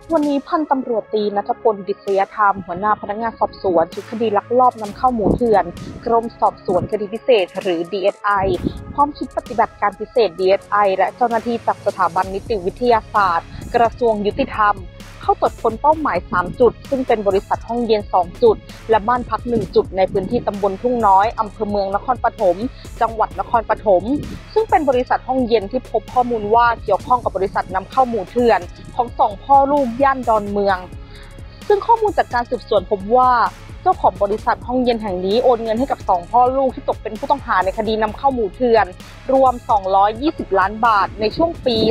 วันนี้พันตำรวจตรีณัฐพล ดิษยธรรมหัวหน้าพนักงานสอบสวนชุดคดีลักลอบนำเข้าหมูเถื่อนกรมสอบสวนคดีพิเศษหรือ DSI พร้อมชุดปฏิบัติการพิเศษ DSI และเจ้าหน้าที่จากสถาบันนิติวิทยาศาสตร์กระทรวงยุติธรรมเข้าตรวจค้นเป้าหมาย3จุดซึ่งเป็นบริษัทห้องเย็น2จุดและบ้านพัก1จุดในพื้นที่ตำบลทุ่งน้อยอำเภอเมืองนครปฐมจังหวัดนครปฐมซึ่งเป็นบริษัทห้องเย็นที่พบข้อมูลว่าเกี่ยวข้องกับบริษัทนำเข้าหมูเถื่อนของ2พ่อลูกย่านดอนเมืองซึ่งข้อมูลจากการสืบสวนพบว่าเจ้าของบริษัทห้องเย็นแห่งนี้โอนเงินให้กับ2พ่อลูกที่ตกเป็นผู้ต้องหาในคดีนำเข้าหมูเถื่อนรวม220ล้านบาทในช่วงปี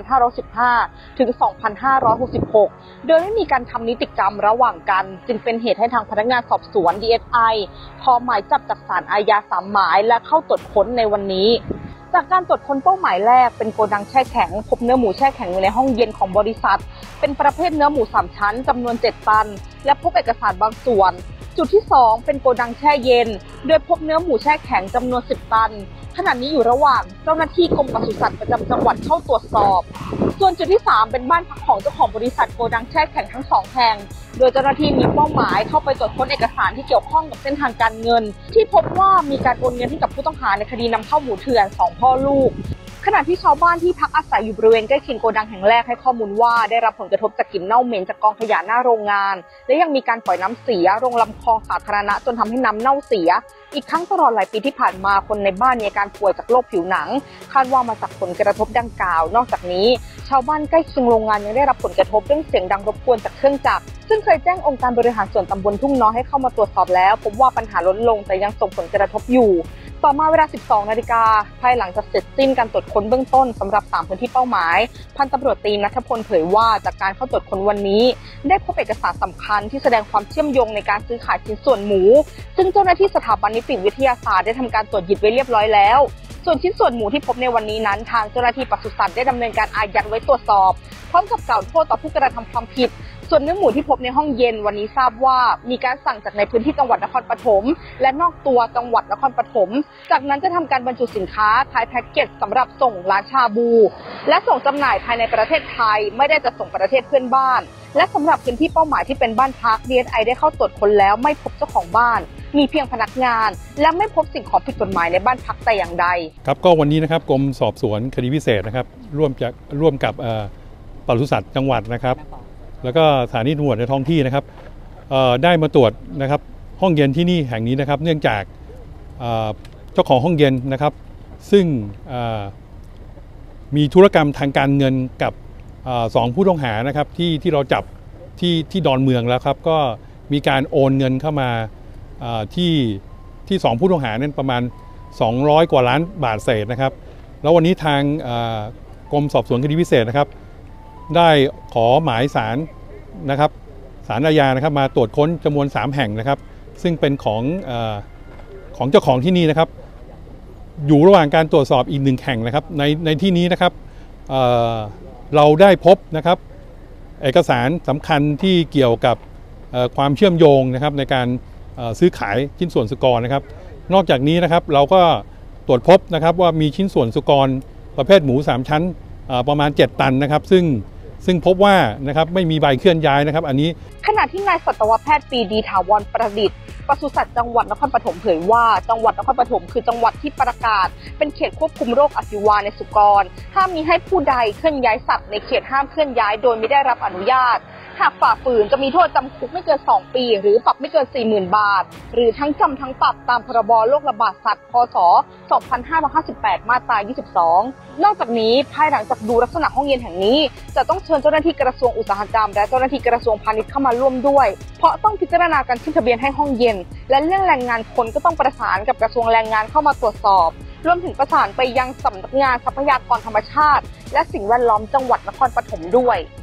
2515ถึง2566โดยไม่มีการทำนิติกรรมระหว่างกันจึงเป็นเหตุให้ทางพนักงานสอบสวน DSI ขอหมายจับจากศาลอาญา3หมายและเข้าตรวจค้นในวันนี้จากการตรวจค้นเป้าหมายแรกเป็นโกดังแช่แข็งพบเนื้อหมูแช่แข็งอยู่ในห้องเย็นของบริษัทเป็นประเภทเนื้อหมู3ชั้นจำนวน7ตันและพบเอกสารบางส่วนจุดที่2เป็นโกดังแช่เย็นโดยพบเนื้อหมูแช่แข็งจำนวน10ตันขณะนี้อยู่ระหว่างเจ้าหน้าที่กรมปศุสัตว์ประจำจังหวัดเข้าตรวจสอบส่วนจุดที่3เป็นบ้านพักของเจ้าของบริษัทโกดังแช่แข็งทั้ง2แห่งโดยเจ้าหน้าที่มีเป้าหมายเข้าไปตรวจค้นเอกสารที่เกี่ยวข้องกับเส้นทางการเงินที่พบว่ามีการโอนเงินให้กับผู้ต้องหาในคดีนำเข้าหมูเถื่อน2พ่อลูกขณะที่ชาวบ้านที่พักอาศัยอยู่บริเวณใกล้เคียงโกดังแห่งแรกให้ข้อมูลว่าได้รับผลกระทบจากกลิ่นเน่าเหม็นจากกองขยะหน้าโรงงานและยังมีการปล่อยน้ำเสียลงลำคลองสาธารณะจนทำให้น้ำเน่าเสียอีกทั้งตลอดหลายปีที่ผ่านมาคนในบ้านมีอาการป่วยจากโรคผิวหนังคาดว่ามาจากผลกระทบดังกล่าวนอกจากนี้ชาวบ้านใกล้เคียงโรงงานยังได้รับผลกระทบเรื่องเสียงดังรบกวนจากเครื่องจักรซึ่งเคยแจ้งองค์การบริหารส่วนตำบลทุ่งน้อยให้เข้ามาตรวจสอบแล้วพบว่าปัญหาลดลงแต่ยังส่งผลกระทบอยู่ต่อมาเวลา 12 นาฬิกาภายหลังจากเสร็จสิ้นการตรวจค้นเบื้องต้นสำหรับ3พื้นที่เป้าหมายพันตำรวจตรีณัฐพลเผยว่าจากการเข้าตรวจค้นวันนี้ได้พบเอกสารสำคัญที่แสดงความเชื่อมโยงในการซื้อขายชิ้นส่วนหมูซึ่งเจ้าหน้าที่สถาบันนิติวิทยาศาสตร์ได้ทำการตรวจยึดไว้เรียบร้อยแล้วส่วนชิ้นส่วนหมูที่พบในวันนี้นั้นทางเจ้าหน้าที่ปศุสัตว์ได้ดำเนินการอายัดไว้ตรวจสอบพร้อมกับกล่าวโทษต่อผู้กระทำความผิดส่วนเนื้อหมูที่พบในห้องเย็นวันนี้ทราบว่ามีการสั่งจากในพื้นที่จังหวัดนครปฐมและนอกตัวจังหวัดนครปฐมจากนั้นจะทำการบรรจุสินค้าท้ายแพ็กเกจสำหรับส่งร้านชาบูและส่งจำหน่ายภายในประเทศไทยไม่ได้จะส่งประเทศเพื่อนบ้านและสำหรับพื้นที่เป้าหมายที่เป็นบ้านพัก DSI ได้เข้าตรวจค้นแล้วไม่พบเจ้าของบ้านมีเพียงพนักงานและไม่พบสิ่งของผิดกฎหมายในบ้านพักแต่อย่างใดครับก็วันนี้นะครับกรมสอบสวนคดีพิเศษนะครับร่วมกับปศุสัตว์จังหวัดนะครับแล้วก็สถานีตำรวจในท้องที่นะครับได้มาตรวจนะครับห้องเย็นที่นี่แห่งนี้นะครับเนื่องจากเจ้าของห้องเย็นนะครับซึ่งมีธุรกรรมทางการเงินกับ2ผู้ต้องหานะครับที่เราจับที่ดอนเมืองแล้วครับก็มีการโอนเงินเข้ามาที่2ผู้ต้องหานั้นประมาณ200กว่าล้านบาทเศษนะครับแล้ววันนี้ทางกรมสอบสวนคดีพิเศษนะครับได้ขอหมายศาลนะครับศาลอาญานะครับมาตรวจค้นจำนวน3แห่งนะครับซึ่งเป็นของเจ้าของที่นี่นะครับอยู่ระหว่างการตรวจสอบอีก1แห่งนะครับในที่นี้นะครับเราได้พบนะครับเอกสารสำคัญที่เกี่ยวกับความเชื่อมโยงนะครับในการซื้อขายชิ้นส่วนสุกรนะครับนอกจากนี้นะครับเราก็ตรวจพบนะครับว่ามีชิ้นส่วนสุกรประเภทหมู3ชั้นประมาณ7ตันนะครับซึ่งพบว่านะครับไม่มีใบเคลื่อนย้ายนะครับอันนี้ขณะที่นายสัตวแพทย์ปรีดีถาวรประดิษฐ์ปศุสัตว์จังหวัดนครปฐมเผยว่าจังหวัดนครปฐมคือจังหวัดที่ประกาศเป็นเขตควบคุมโรคอหิวาในสุกรห้ามมีให้ผู้ใดเคลื่อนย้ายสัตว์ในเขตห้ามเคลื่อนย้ายโดยไม่ได้รับอนุญาตหากฝ่าฝืนจะมีโทษจำคุกไม่เกิน2ปีหรือปรับไม่เกิน 40,000 บาทหรือทั้งจำทั้งปรับตามพรบโรคระบาดสัตว์พ.ศ. 2558มาตรา22นอกจากนี้ภายหลังจากดูลักษณะห้องเย็นแห่งนี้จะต้องเชิญเจ้าหน้าที่กระทรวงอุตสาหกรรมและเจ้าหน้าที่กระทรวงพาณิชย์เข้ามาร่วมด้วยเพราะต้องพิจารณาการขึ้นทะเบียนให้ห้องเย็นและเรื่องแรงงานคนก็ต้องประสานกับกระทรวงแรงงานเข้ามาตรวจสอบรวมถึงประสานไปยังสำนักงานทรัพยากรธรรมชาติและสิ่งแวดล้อมจังหวัดนครปฐมด้วย